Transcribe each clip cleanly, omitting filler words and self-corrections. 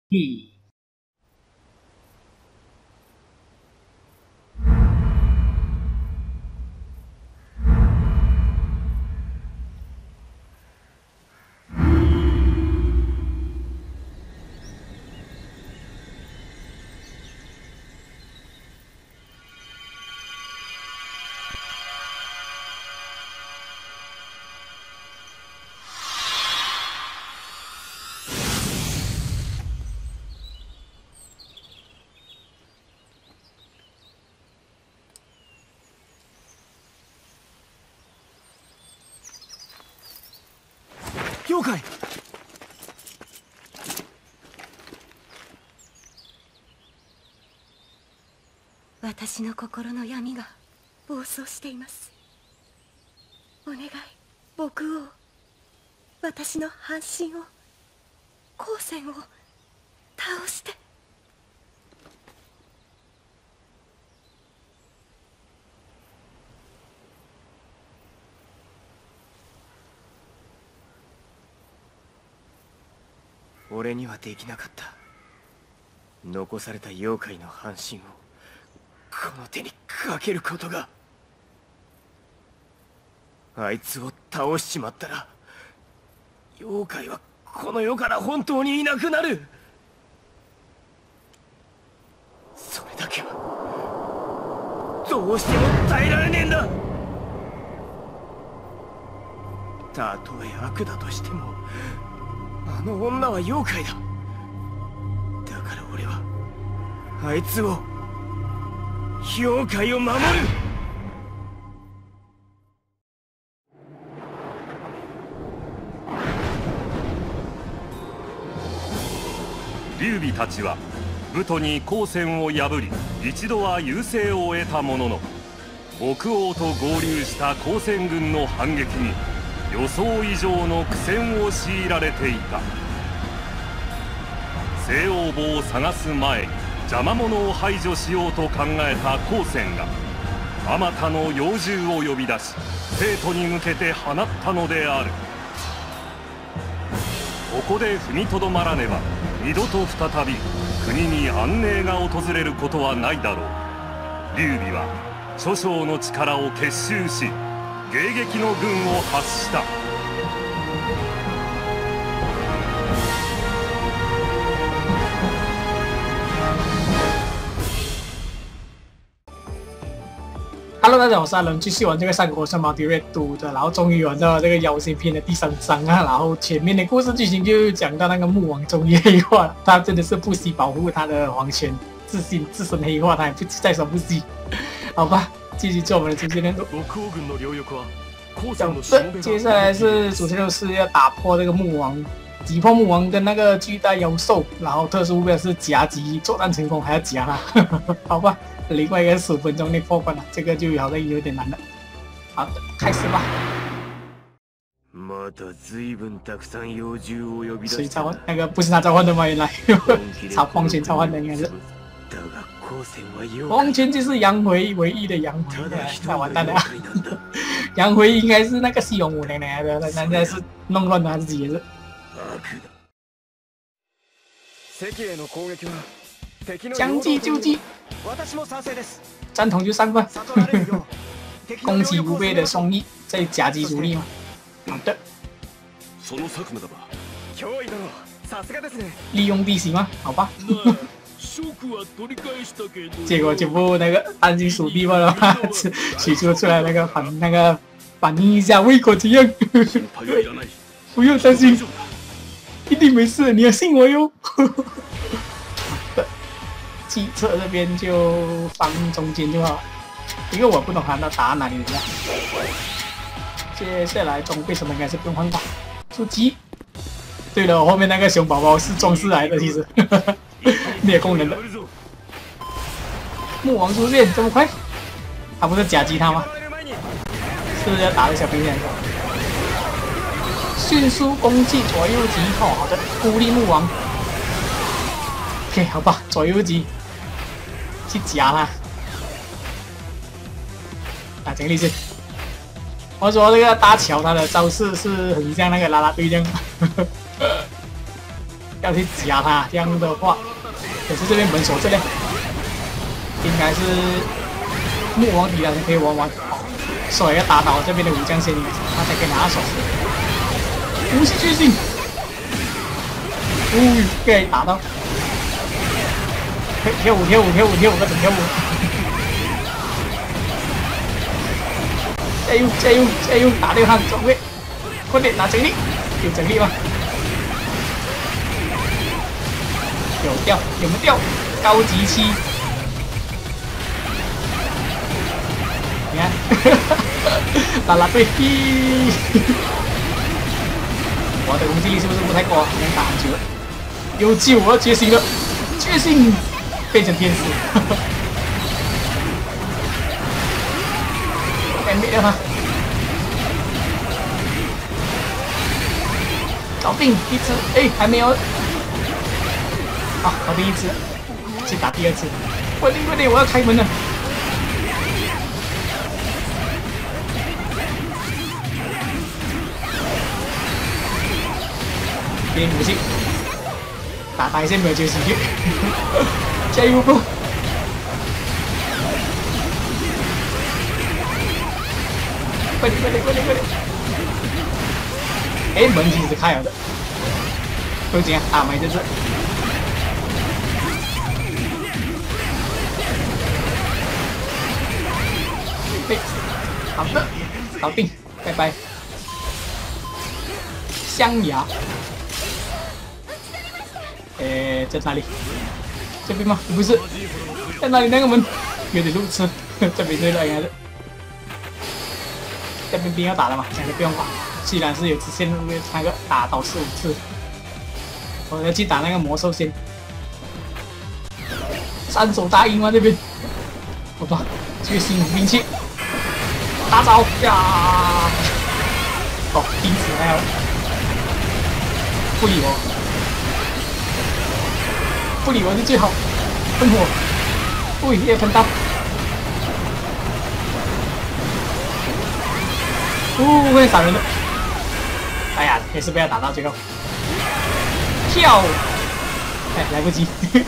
嘿。 妖怪！ 私の心の闇が暴走しています。お願い、僕を、私の半身を、光線を倒して。 俺にはできなかった。残された妖怪の半身をこの手にかけることが。あいつを倒しちまったら妖怪はこの世から本当にいなくなる。それだけはどうしても耐えられねえんだ。たとえ悪だとしてもあの女は妖怪だ。だから俺はあいつを、妖怪を守る。 劉備たちは武都に光線を破り一度は優勢を得たものの、北欧と合流した光線軍の反撃に予想以上の苦戦を強いられていた。西欧母を探す前に邪魔者を排除しようと考えた光線があまたの妖獣を呼び出し生徒に向けて放ったのである。ここで踏みとどまらねば二度と再び国に安寧が訪れることはないだろう。劉備は諸将の力を結集し迎撃の軍を発した。 Hello， 大家好，我是阿伦，继续玩这个《三国杀 Multi-Raid 2》的，然后终于玩到了这个妖仙篇的第3章啊，然后前面的故事剧情就讲到那个穆王终于黑化，他真的是不惜保护他的皇权，自身黑化，他也不在所不惜。好吧，继续做我们的主线任务。接下来是主线任务是要打破这个穆王，击破穆王跟那个巨大妖兽，然后特殊目标是夹击，作战成功还要夹他，好吧。另外一个15分钟内破关了，这个就好像有点难了。好的，开始吧。谁召唤？那个不是他召唤的吗？原来，黄泉召唤的应该是。黄泉就是杨回唯一的杨回，那完蛋了。杨回应该是那个西龙五奶奶的，人家是弄乱他自己也是。将计就计，赞同就3分。攻击无备的宋义在夹击主力嘛。好的。利用地形吗？好吧。结果全部那个担心鼠臂罢了，取出来那个反应一下，胃口怎样？不用担心，一定没事，你要信我哟。计策这边就放中间就好，因为我不懂他的答案哪里来。接下来装备什么应该是不用换吧。出击。对了，我后面那个熊宝宝是装饰来的，其实灭功能的。穆王出现这么快，他不是夹击他吗？是不是要打个小兵来着？迅速攻击左右击，好的，孤立穆王。OK， 好吧，左右击。去夹他，打精力士。我说这个大乔他的招式是很像那个啦啦队这样。 要去夹他。这样的话，可是这边门锁着嘞，应该是木王底下才可以玩完。所以要打倒这边的武将仙女，他才可以拿到手。无限巨星，可以打到。跳舞，各种跳舞。加油！打掉他，走位，快点拿整理，有整理吗？有掉，有没有掉？高级期，你看，啦队，我的攻击力是不是不太够啊？能打很久了，有救，我要觉醒了，觉醒，变成天使。灭掉他，搞定一只，哎，还没有，好，搞定一只，去打第二只，快点，我要开门了，给你武器，打一下没有觉醒去，加油不？快点！哎，门其实是开了的，不行啊，打没这只。哎，好的，搞定，拜拜。象牙，在哪里？这边吗？不是，在哪里？那个门有点路痴，这边对了，应该是。这边兵要打了嘛，现在不用管。既然是有直线路，那个打倒4、5次，我要去打那个魔兽先。3手大鹰吗？这边，好吧，决心兵器，大招呀！哦，钉子还有，不理我是最好，喷火，也喷到。会闪人的，哎呀，也是被他打到最后，跳，哎，来不及，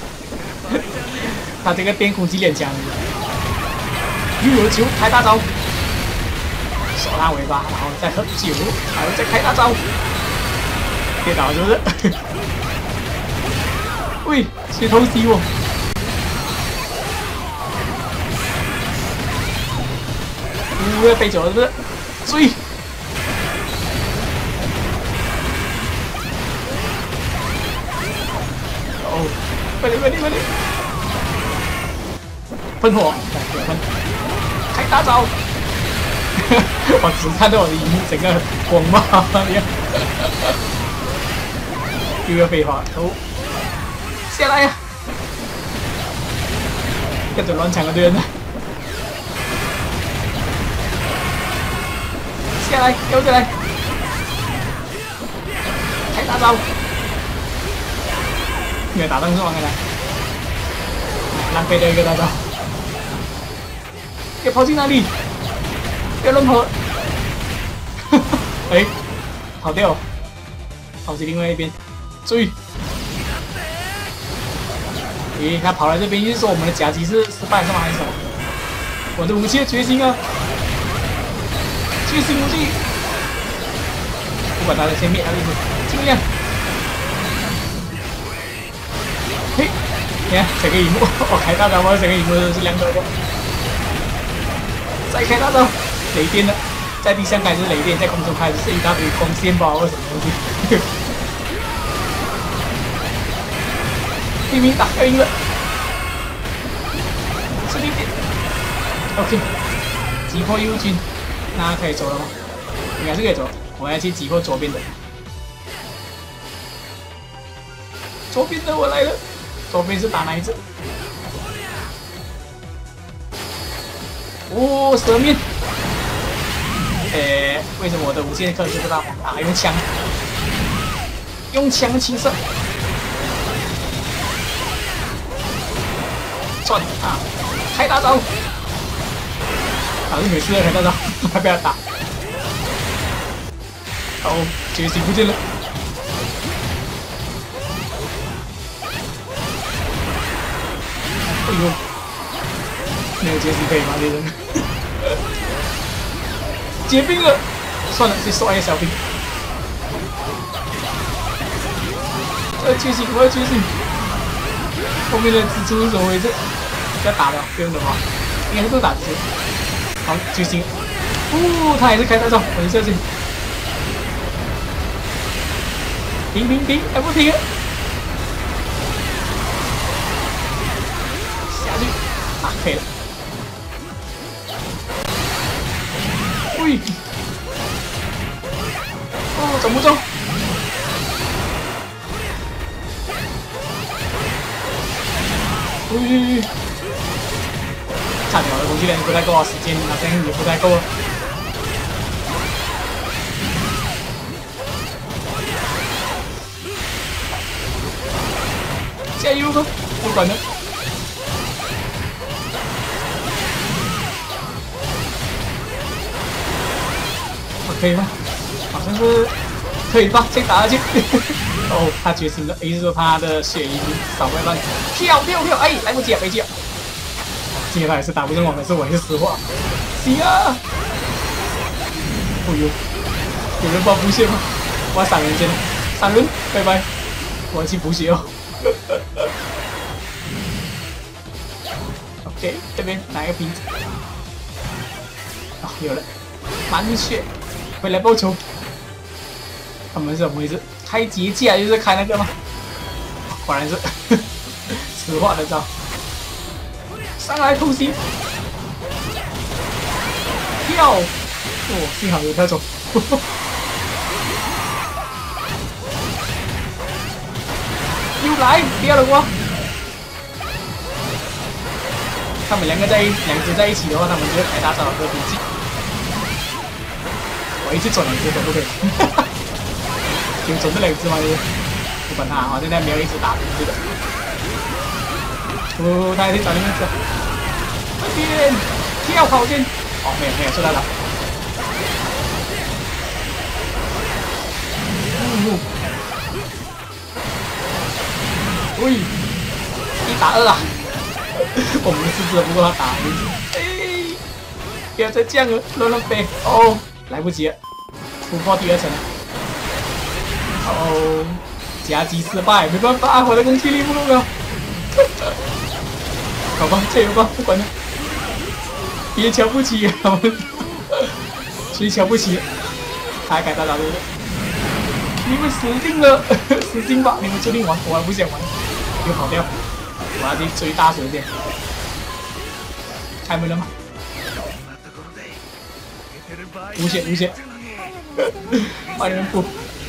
他这个电攻击脸强，又有球开大招，手拉尾巴，然后再喝酒，然后再开大招，跌倒是不是？喂，谁偷袭我？要飞走了是不是？追！哦，快点！喷火，来喷！开大招！我只看到我的荧幕整个光嘛，又要废话，头下来呀！跟着乱抢的队员呢。下来，丢下来，开大招，没有打动是吗？刚才浪费了一个大招，要跑去哪里？要乱跑！哎，跑掉，跑去另外一边，追！咦，他跑来这边，就是说我们的夹击是失败是吗？还是什么？我的武器的决心啊！巨星武器，不管他的先灭他的意思，尽量。嘿，你看整个荧幕，我开大招，我整个荧幕是亮的。再开大招，雷电了，在地上开始雷电，在空中开始是一大堆光线包或什么东西。明明打掉赢了，是零点。OK， 击破右军。那可以走了吗？应该是可以走。我要去击破左边的。左边的我来了。左边是打哪一只？哦，蛇面。为什么我的无限克制不到啊？用枪，用枪轻射。转啊！开大招！好像没事了，开大招，还被他打。哦，决心不见了。 决心可以吗？这人结冰了，算了，去刷一个小兵。我要觉醒，我要觉醒。后面的蜘蛛怎么回事？要打的，不用的话，应该是不打蜘蛛。好，觉醒。哦，他还是开大招，我一下去。停，还不停啊！下去，啊，可以了。喂，哦，整不中。喂，差点了，攻击力不太够啊，时间好像也不太够了。加油吧，不管了。可以吗？好像是可以吧，先打下去。哦，他觉醒了，也就是说他的血已经少快半。跳！哎，来不及了，没救。今天他也是打不中我，可是我也是实话。行啊！哦呦，有人帮补血吗？我要闪人先，闪人，拜拜。我要去补血哦。OK， 这边拿一个瓶子。哦，有了，满血，回来报仇。他们是怎么回事？开结界就是开那个吗？果然是实话的招。上来偷袭，跳！哦，幸好有跳走。又来，第二了我。他们两只在一起的话，他们就会开大招和笔记。我一次转2只可不可以？有准这2只吗？不管他，我现在没有一直打这个。哦，他还得找另一只。这边跳跑进，哦，没有，收到了。喂，1打2啊！我们是只不过他打1次。哎，不要再这样了，乱飞！哦，来不及了，突破第2层了。哦，夹击失败，没办法，我的攻击力不够高。好吧，加油吧，不管了。别瞧不起他们，谁瞧不起？他还改大招对不对？你们死定了，死定吧！你们注定玩，我还不想玩，又跑掉。我要去追大水剑。开门了吗？无血，快点补。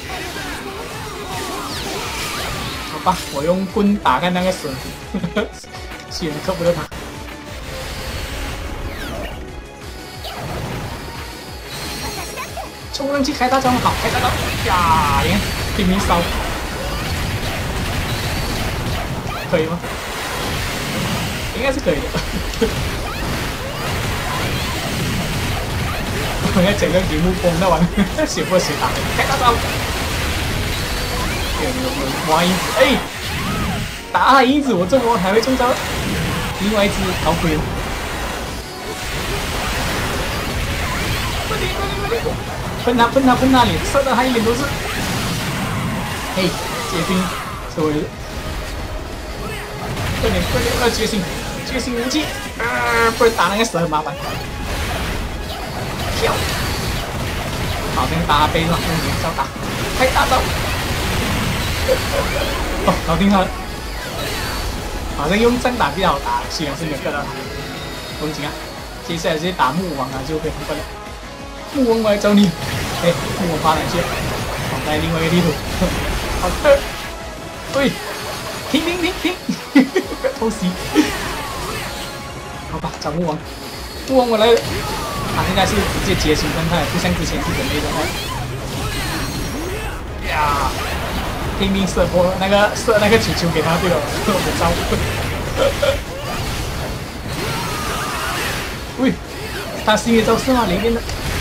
好吧，我用棍打开那个蛇，居然克不了他。冲上去开大招，好，开大招呀！你看，拼命烧，可以吗？应该是可以的。我要整个屏幕崩到完，血不血打，开大招！有挖因子，哎，打他因子，我这波还会中招。另外一只逃鬼了。快点！喷他脸，射到他一脸都是。嘿，结冰，是我的。快点！要觉醒武器，不然打那个蛇很麻烦。跳，好像打背了，用连招打，开大招。哦，搞定他了。好像用杖打比较好打，虽然是没有克到他。不行啊，接下来直接打木王啊，就可以通关了。木王，我来找你。哎，木王爬哪去？我在另外一个地图。好的。喂，停！不要偷袭。好吧，找木王。木王我来了。他现在是直接结束状态，不像之前是准备状态。呀！拼命射那个球给他，对了，我的招。喂，他新的招是吗？里面的。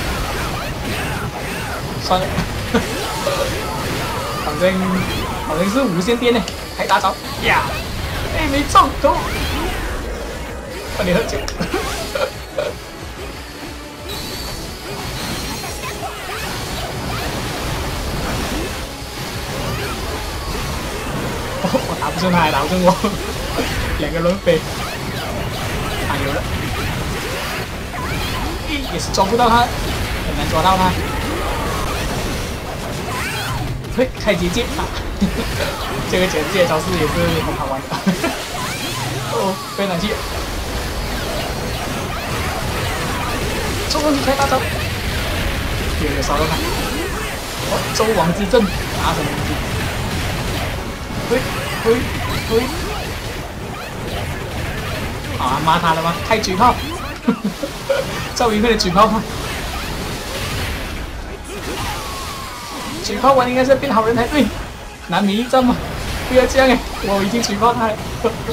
算了，好像是无线电呢，开大招呀！哎，没中，走！ 快点喝酒。我打不中他，还打不中我，两个轮飞，打牛了，也是抓不到他，很难抓到他。嘿，开结界啊！这个结界招式也是很好玩的。哦，飞上去，冲上去开大招，有烧到他。哦，周王之阵打什么东西？喂，啊，骂他了吗？开嘴炮，赵云飞的嘴炮派，嘴炮完应该是变好人才对，难免一战嘛，不要这样哎，我已经嘴炮他了。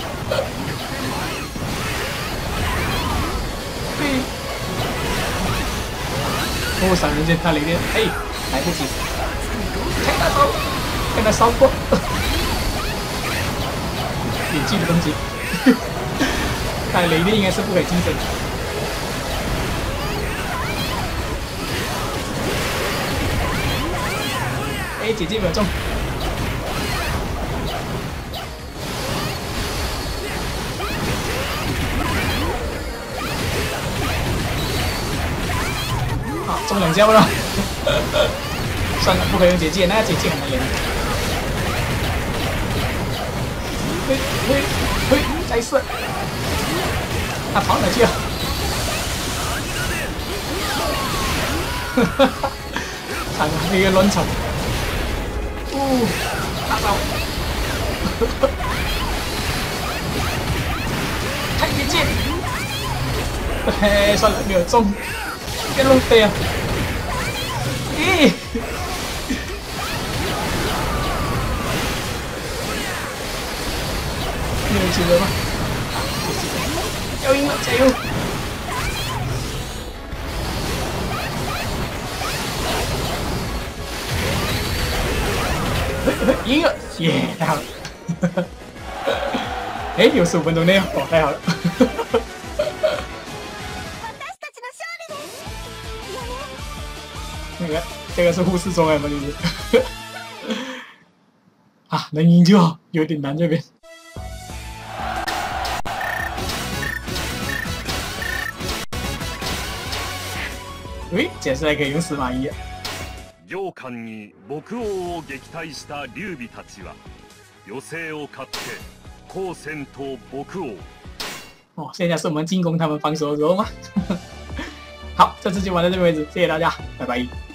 哦，闪人剑，他雷电，哎，来不及，开大招，跟他烧过。演技的东西，看来雷电应该是不可以竞争。哎，姐姐没有中。好，中2招了。算了，不可以用姐姐，那个姐姐很难连。嘿，再射！他跑哪去了？哈哈哈！看那个乱场，大招！开结界！嘿，算了，没有中，别弄飞啊！咦！没有机会吗？要赢了，加油！赢了，耶！太好了！哎，有15分钟内哦，太好了！那个，这个是护士中来吗？就是啊，能赢就好，有点难这边。喂，这次还可以用司马懿。 羊羹に木王を撃退した劉備たちは余生を勝って高専と木王。 哦，现在是我们进攻他们防守的时候吗？好，这次就玩到这边为止，谢谢大家，拜拜。